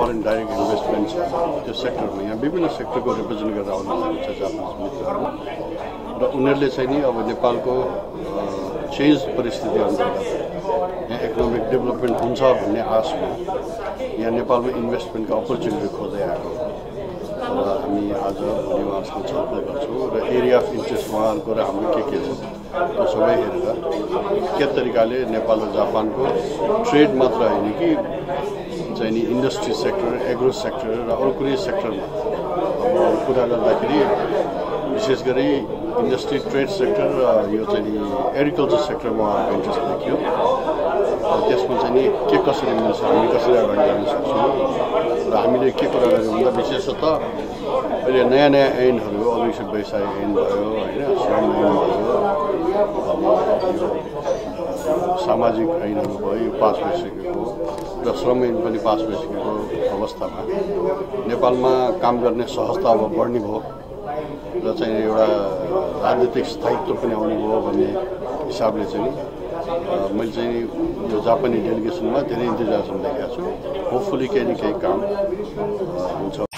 Foreign direct investment छ त्यो सेक्टरमा यहाँ विभिन्न सेक्टरको रिप्रेजेन्ट गरेर आउनु भएको छ जापानिज मित्रहरू र उनीहरूले चाहिँ नि अब नेपालको चेन्ज परिस्थिति अन्तर्गत यहाँ इकोनोमिक डेभलपमेन्ट हुन्छ भन्ने आशमा यहाँ नेपालमा इन्भेस्टमेन्टको अपर्च्युनिटी खोज्दै आएको र हामी आज भोलि उहाँसँग छलफल गर्छौँ र एरिया अफ इन्ट्रेस्ट उहाँहरूको र हाम्रो के छ त्यो सबै हेरेर के तरिकाले नेपाल र जापानको ट्रेड मात्र होइन कि चाहिँ नि इन्डस्ट्री सेक्टर एग्रो सेक्टर र अरू कुनै सेक्टरमा अब कुरा गर्दाखेरि विशेष गरी इन्डस्ट्री ट्रेड सेक्टर र यो चाहिँ नि एग्रिकल्चर सेक्टरमा उहाँहरूको इन्ट्रेस्ट देखियो त्यसमा चाहिँ नि के कसरी मिल्छ हामी कसरी अगाडि जान सक्छौँ र हामीले के कुरा गर्यौँ भन्दा विशेषतः अहिले नयाँ नयाँ ऐनहरू अवैध व्यवसाय ऐन भयो होइन श्रम ऐन भयो सामाजिक ऐनहरू भयो यो पास भइसकेको र श्रम ऐन पनि पास भइसकेको अवस्थामा नेपालमा काम गर्ने सहजता अब बढ्ने भयो र चाहिँ एउटा राजनीतिक स्थायित्व पनि आउने भयो भन्ने हिसाबले चाहिँ मैले चाहिँ यो जापानी डेलिगेसनमा धेरै इन्तजारसम्म देखाएको छु होपफुली केही न केही काम हुन्छ।